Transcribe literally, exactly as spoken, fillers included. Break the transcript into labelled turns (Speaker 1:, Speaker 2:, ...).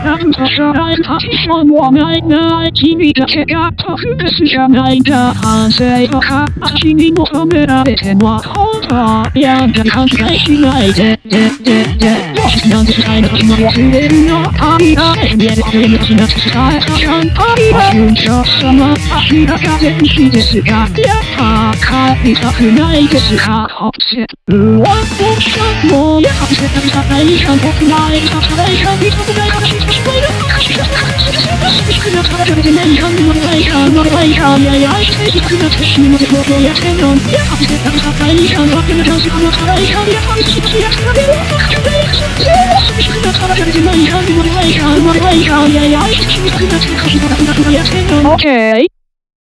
Speaker 1: なんかじゃないか思わないない君だけが特別じゃないんだ反省とか私に求められては本当やんだ勘違いしないででででもしなんで世界の時も忘れるの愛が見えるという昔なく伝えたじゃん愛が順調様明らかでいいですがやっぱ帰りたくないですかほせるわ僕さんもやはり世界さないじゃん僕ないさないじゃん見たくない話してしまえる話が少なからずでないじゃん乗れないじゃん乗れないじゃんいやいや愛していくなって死ぬまで僕をやってんのやはり世界さないじゃんわけのチャンスがなからないじゃんやはり少しやつが出るわけじゃない少なからずでないじゃん乗れないじゃん乗れないじゃんいやいや愛していくなって数がなくなくなやってんの OK